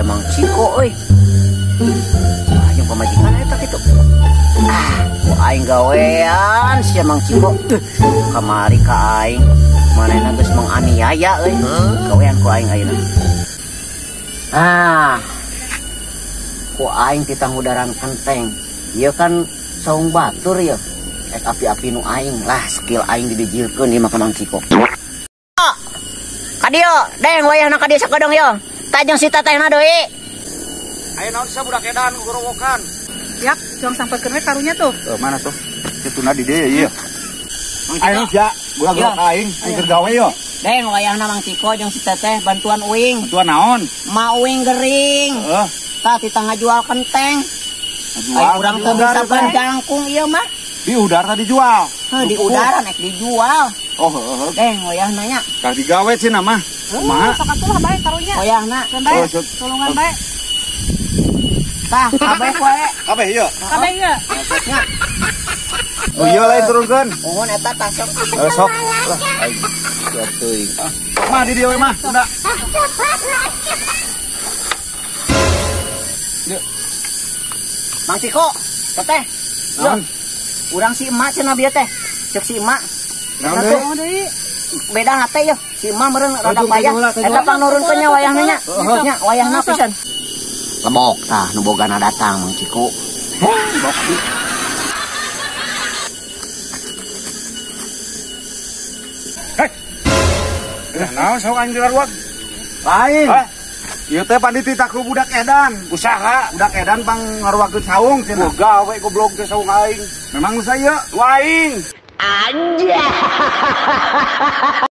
Mang Ciko euy. Yang pamajikan eta kitu. Ku aing gawean sia Mang Ciko. Kamari ka aing manehna geus menganiaya euy. Gawean ku aing ayeuna. Ku aing ditanggudaran kenteng. Ieu kan saung batur ya. Api-api nu aing lah skill aing didijilkeun ieu mah ka Mang Ciko. Kadio, deng wayahna ka dieu sakodong yo. Tajeng si tatehna deui. Ayo naon sa budak edan gorowokan. Yak, jong sampeukeun we karunya tuh. Mana tuh? Kituna di dieu ieu. Ayo sia, budak aing keur gawe yo. Deng wayahna Mang Ciko jeung si teteh bantuan uing. Bantuan naon? Ma uing gering. Tah kita ngajual kenteng. Ayo urang teh bisa banjangkung ieu mah. Di udara tadi jual. Di udara nek dijual. Deng wayahna nya. Kah digawe cenah mah. Kumaha? Sok atuh bae karunya. Wayahna. Tolongan bae. Tah kabeh wae. Kabeh ieu. Kabeh ieu. Maksudnya. Oh iya lain turunkeun. Mohon eta tah sok. Sok. Lah aing siap teuing. Mah di dieu we mah. Tunda. Mang Ciko, teteh. Naon? Urang si emak cenah bieu teh. Cek si emak. Naon deui? Beda hate ya. Si emak meureun rada payah. Eta pangurunkeun nya wayahna nya. Nya wayahna pisan. Lebok tah nu bogana datang Mang Ciko. Bok di. Hei. Naon saung aing dilaruat? Lain. Ieu teh panditi taku budak edan, usaha budak edan pang ngaruakeun saung cenah. Gawe goblok teh saung aing. Memang usaha ieu? Waing. Anjay.